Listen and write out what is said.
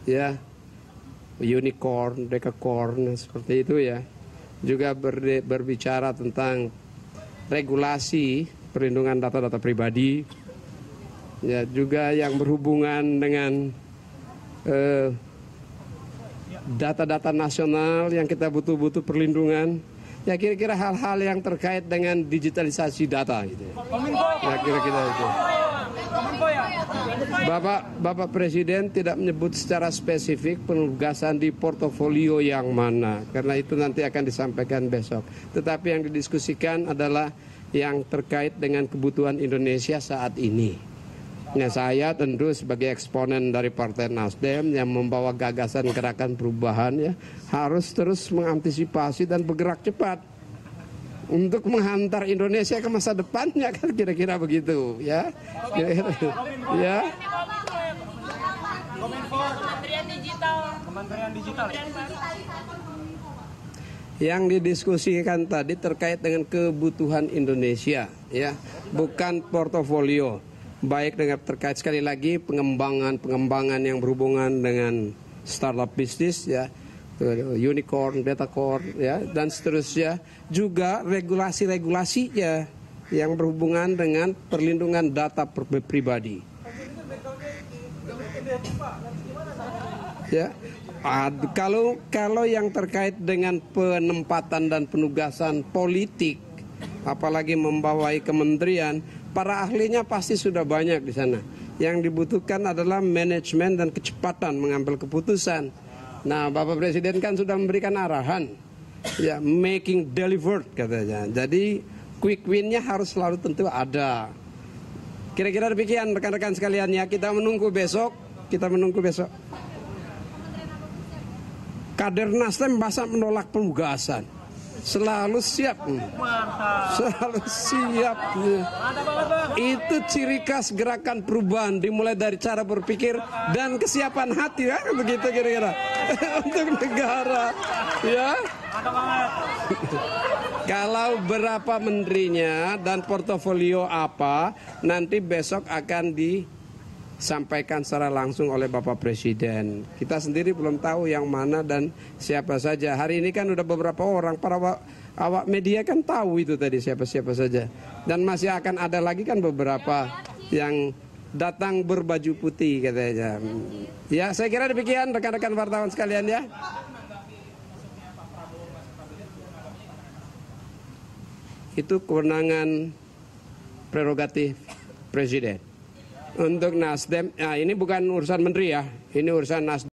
ya, unicorn, decacorn, seperti itu ya. Juga berbicara tentang regulasi perlindungan data-data pribadi, ya, juga yang berhubungan dengan data-data nasional yang kita butuh perlindungan. Ya, kira-kira hal-hal yang terkait dengan digitalisasi data gitu. Ya, kira-kira itu. Bapak Presiden tidak menyebut secara spesifik penugasan di portofolio yang mana, karena itu nanti akan disampaikan besok. Tetapi yang didiskusikan adalah yang terkait dengan kebutuhan Indonesia saat ini. Nah, saya tentu sebagai eksponen dari Partai Nasdem yang membawa gagasan gerakan perubahan, ya, harus terus mengantisipasi dan bergerak cepat untuk menghantar Indonesia ke masa depannya, kan kira-kira begitu, ya. Ya. Kementerian Digital. Yang didiskusikan tadi terkait dengan kebutuhan Indonesia, ya, bukan portofolio. Baik dengan terkait sekali lagi pengembangan yang berhubungan dengan startup bisnis, ya, unicorn, datacorn, ya, dan seterusnya. Juga regulasi ya yang berhubungan dengan perlindungan data pribadi. Ya, kalau yang terkait dengan penempatan dan penugasan politik, apalagi membawai kementerian, para ahlinya pasti sudah banyak di sana. Yang dibutuhkan adalah manajemen dan kecepatan mengambil keputusan. Nah, Bapak Presiden kan sudah memberikan arahan, ya, making delivered katanya. Jadi quick win-nya harus selalu tentu ada. Kira-kira demikian rekan-rekan sekalian, ya, kita menunggu besok. Kader Nasdem masa menolak penugasan. Selalu siap. Selalu siap. Itu ciri khas gerakan perubahan, dimulai dari cara berpikir dan kesiapan hati, ya, begitu kira-kira. Untuk negara, ya. Kalau berapa menterinya dan portofolio apa, nanti besok akan disampaikan secara langsung oleh Bapak Presiden. Kita sendiri belum tahu yang mana dan siapa saja. Hari ini kan udah beberapa orang, para awak media kan tahu itu tadi siapa-siapa saja. Dan masih akan ada lagi kan beberapa yang datang berbaju putih katanya. Ya, saya kira demikian rekan-rekan wartawan sekalian, ya. Itu kewenangan prerogatif Presiden. Untuk Nasdem, nah ini bukan urusan menteri, ya, ini urusan Nasdem.